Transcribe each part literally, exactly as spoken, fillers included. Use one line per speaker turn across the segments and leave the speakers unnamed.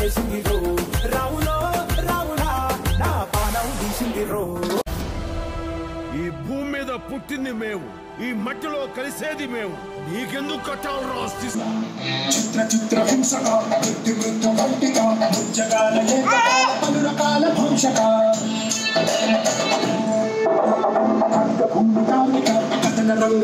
వేసింది రో రావులో రావులా నా పానం తీసింది రో.
ఈ భూమి మీద పుట్టింది మేము, ఈ మట్టిలో కలిసేది మేము, నీకెందుకు కట్టాలి రాస్తి?
చిత్ర చిత్ర హింసక మృత్యు మృత్యు భౌతిక ముచ్చగాల ఏకకాల పలు రకాల భంశక భూమి కార్మిక కథన రంగ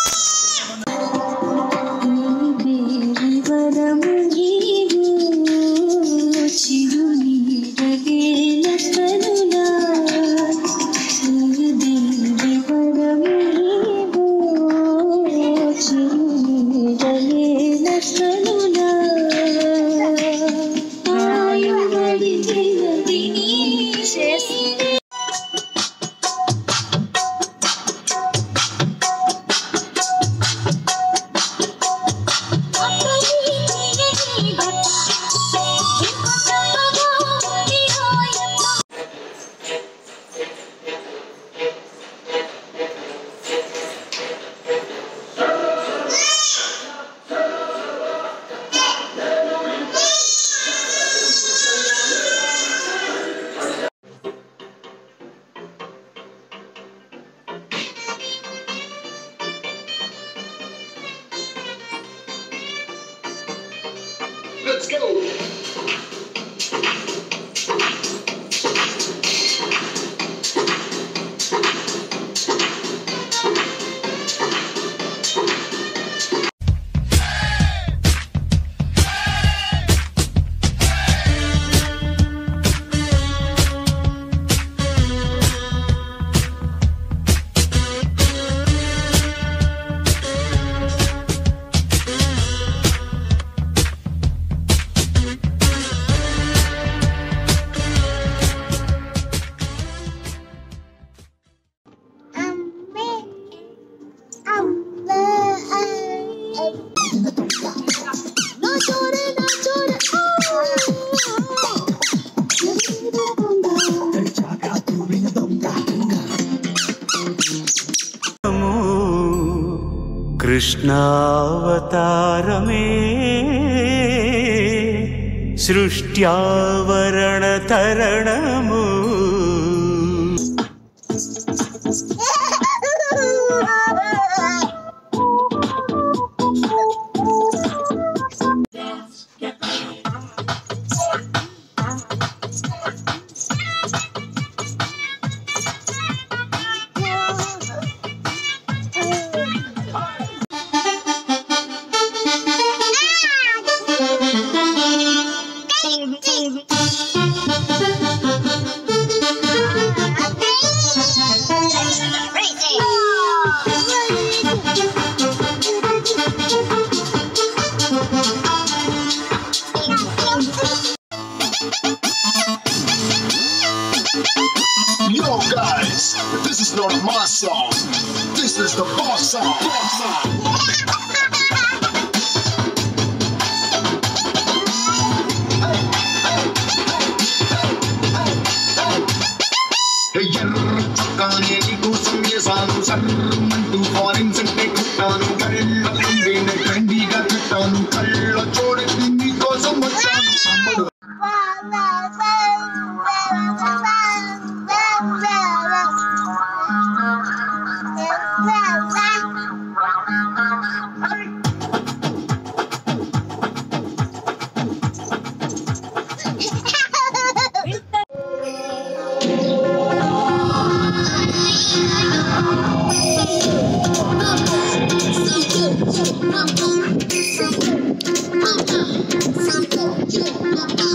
Let's go!
कृष्णावतारमे सृष्ट्यावरण तरणमु
Yo guys, this is not my song. This is the boss song. Boss song. Hey, yerra chakane iku samye saanu sarmantu foreign sente kuttanu kalla kundine trendy ga kuttanu kalla chodedi ni kosam vachanu amadu.
Something,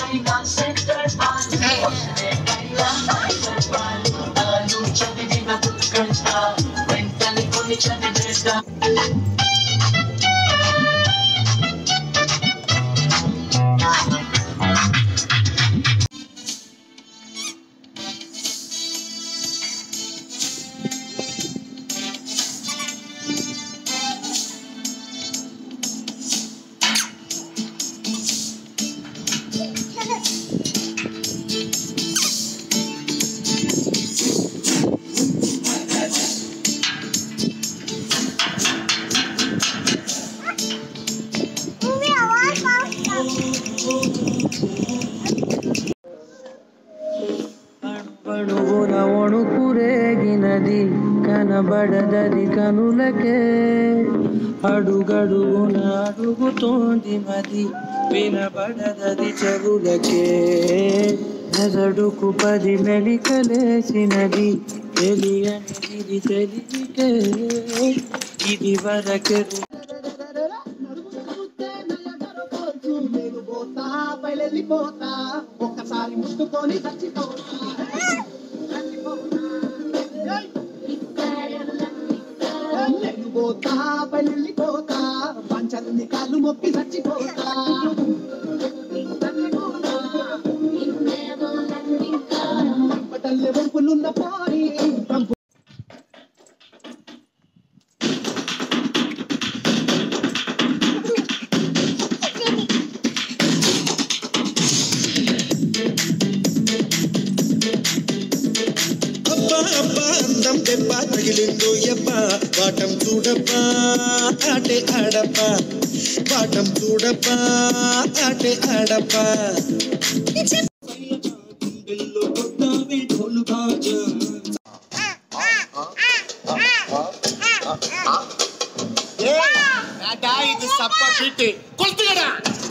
అణువణువున వణుకురేగినది కనబడదది కనులకే అడుగడుగున అడుగుతోంది మది వినబడదది చెవులకే మెదడుకు పది మెలికలేసినది తెలియనిది తెలివికే ఇది వరకే
వెళ్ళిపోతా ఒక్కసారి ముట్టుకొని చచ్చిపోతా పోతా వెళ్ళిపోతా పంచల్ని కాళ్ళు మొక్కి చచ్చిపోతా పటల్లె వంపులున్న పోయి
అందం దెబ్బ తగిలిందో ఎబ్బ వాటం చూడబ్బా ఆటే ఆడబ్బా వాటం చూడబ్బా ఆటే ఆడబ్బా
ఇది సప్ప పీటి కొలుతుగడా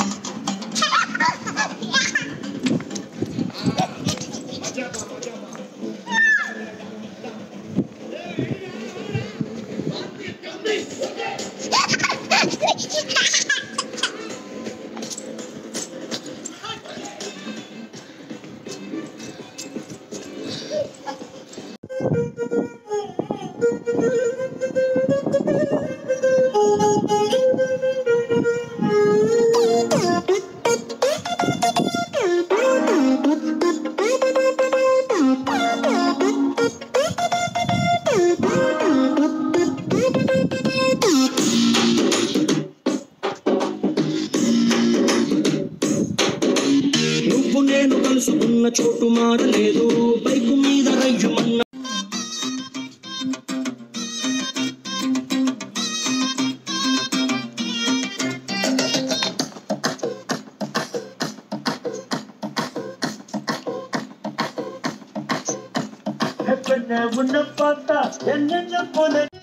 నేను కలుసుకున్న చోటు మారలేదు బైకు మీద రయ్యుమన్న ఉన్న పాత ఎన్న